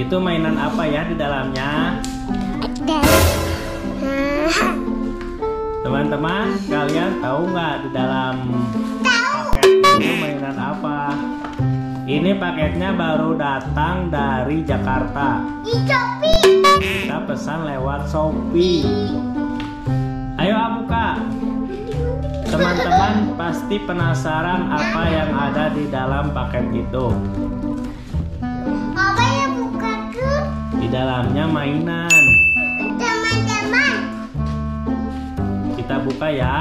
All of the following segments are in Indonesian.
Itu mainan apa ya di dalamnya? Teman-teman, kalian tahu nggak di dalam paket itu mainan apa? Ini paketnya baru datang dari Jakarta. Di Shopee. Kita pesan lewat Shopee. Ayo buka. Teman-teman pasti penasaran apa yang ada di dalam paket itu. Apa ya buka tuh? Di dalamnya mainan. Teman-teman. Kita buka ya.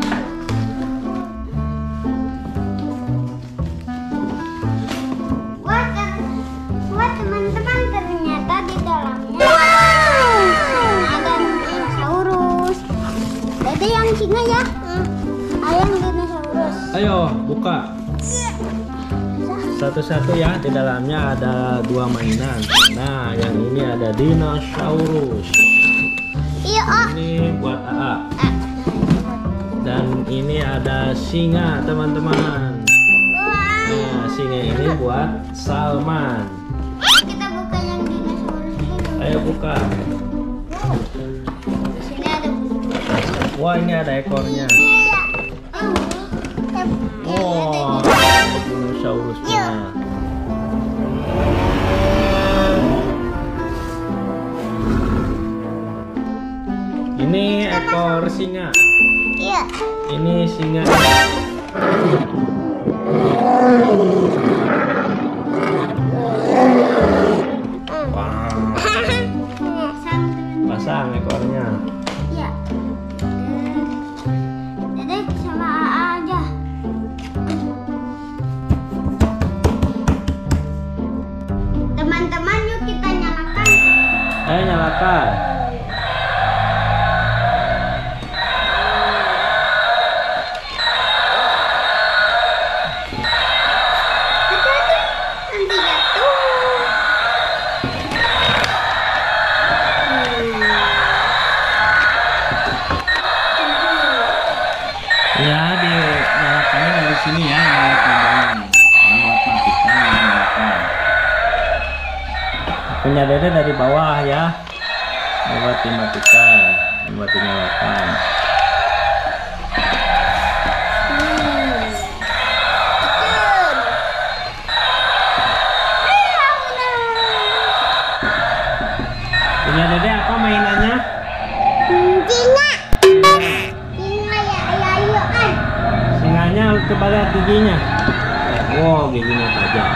Wah teman-teman, ternyata di dalamnya ada dinosaurus. Ada yang singa ya. Ayam dinosaurus. Ayo buka. Satu-satu ya. Di dalamnya ada 2 mainan. Nah, yang ini ada dinosaurus. Iya. Ini buat AA. Dan ini ada singa, teman-teman. Nah, singa ini buat Salman. Kita buka yang dinosaurus dulu. Ayo buka. Di sini ada buku. Wah, ini ada ekornya. Iya. Wah, dinosaurusnya. Ini ekor singa. Iya. Ini singa. Wah, pasang ekornya. Iya. Dedek sama AA aja. Teman-teman, yuk kita nyalakan. Ayo nyalakan. Hati-hati, nanti jatuh. Ya, dinyalakannya dari sini ya, nyala kodenya. Yang buat matikan, yang nyalakan. Punya Dede dari bawah ya. Yang buat dimatikan, yang buat dinyalakan. Punya Dede apa mainannya? Singa. Singa ya, ayo kan. Singanya coba lihat giginya. Wow, giginya tajam.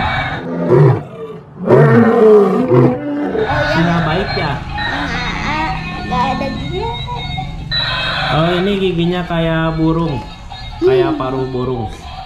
Singa baik ya. Nggak ada gigi. Oh, ini giginya kayak burung, kayak paruh burung.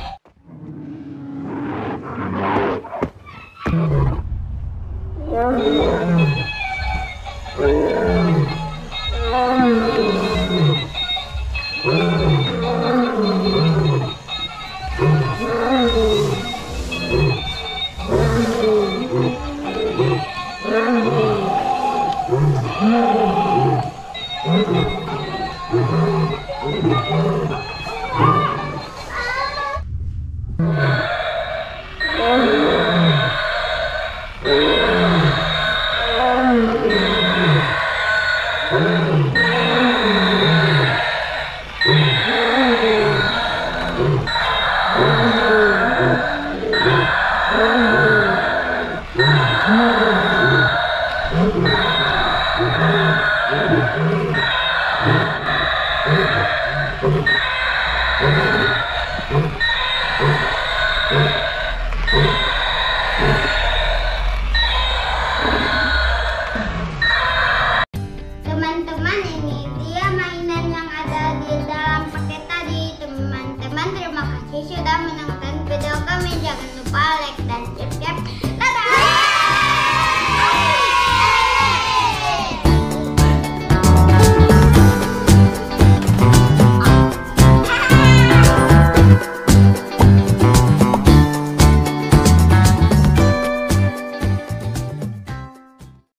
Teman-teman, ini dia mainan yang ada di dalam paket tadi. Teman-teman, terima kasih sudah menonton video kami. Jangan lupa like dan subscribe.